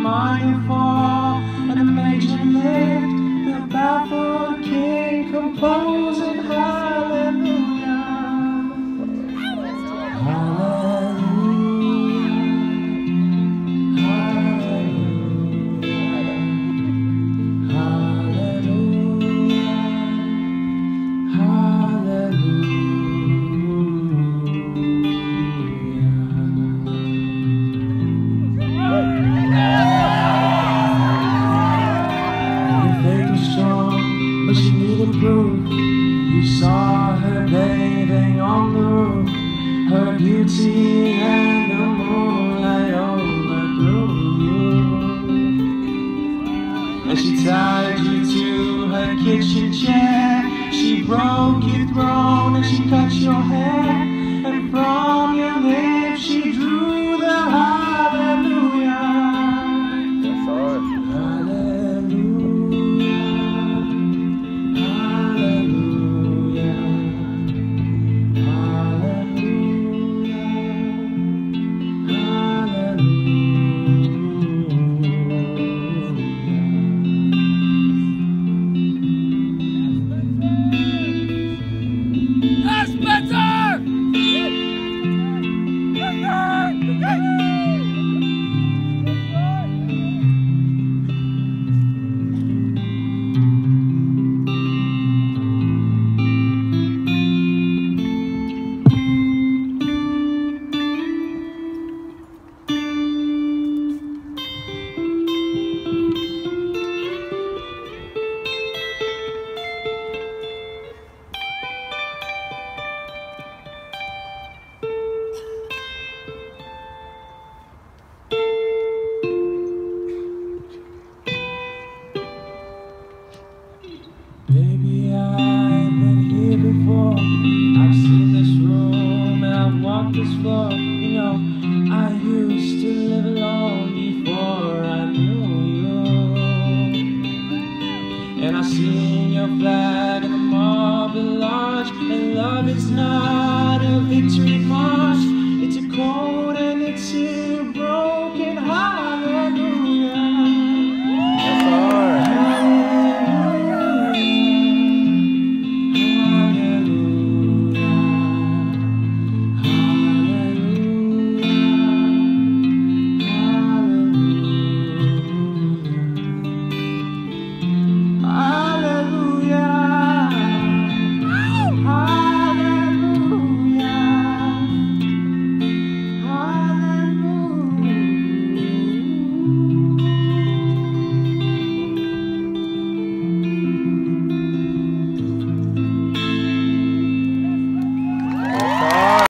minor fall and a major lift. The baffled king composing hallelujah. But she needed proof. You saw her bathing on the roof, her beauty and the moonlight overthrew you. And she tied you to her kitchen chair. She broke your throne and she cut your hair, and from your lips she drew the hallelujah. Baby, I've been here before. I've seen this room and I've walked this floor. You know, I used to live alone before I knew you. And I seen your flag in the marble arch. And love is not a victory march.